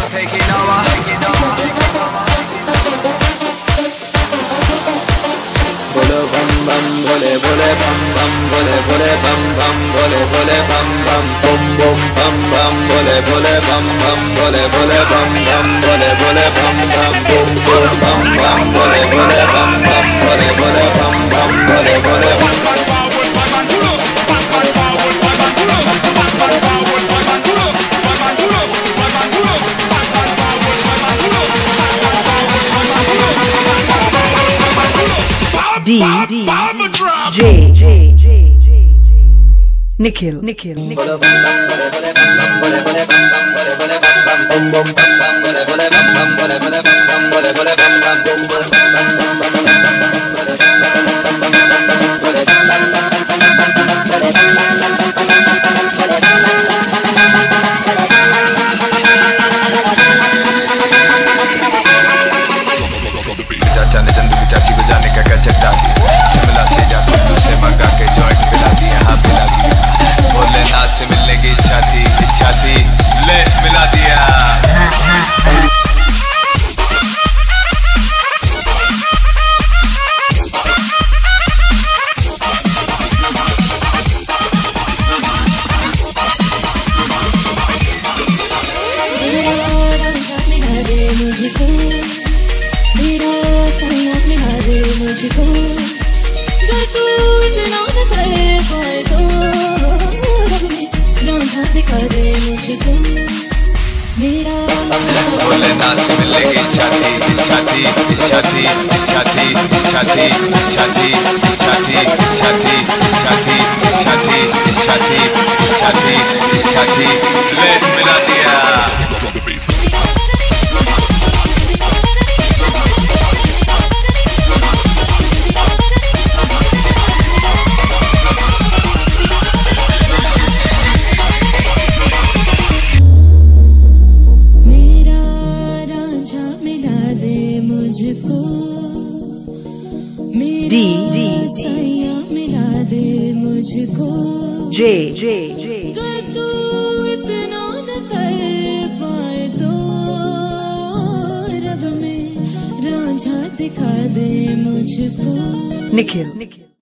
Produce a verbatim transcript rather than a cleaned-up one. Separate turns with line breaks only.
taking over, taking over. Bole bam bam, bole bole bam bam, bole bole bam bam, bole bole bam bam, bum bum bam bam, bole bole bam bam, bole bole bam bam, bole bole bam bam, bum bum bam bam, bole bole bam bam, bole bole bam bam, bole bole bam bam.
D D J J J Nikhil Nikhil Nikhil
चाचा चंदू की चाची बजाने का कर चट्टा शिमला से जा कुल्लू से मंगा के जॉइंट पिला दिया, हाँ पिला दिया। भोलेनाथ से मिलने की इच्छा थी, इच्छा थी, ले मिला दिया।
मुझको अगर तू इतना न करे पाए तो रांझा दिखा दे मुझको मेरा।
भोलेनाथ से मिलने की इच्छा थी, इच्छा थी, इच्छा थी, इच्छा थी, इच्छा थी, इच्छा थी, इच्छा थी, इच्छा थी, इच्छा थी, इच्छा थी, इच्छा थी, इच्छा थी, इच्छा थी, ले मिला दिया।
मुझको
D D
मिला दे मुझको
J J J
अगर तू इतना न कर पाए तो रब में रांझा दिखा दे मुझको।
Nikhil Nikhil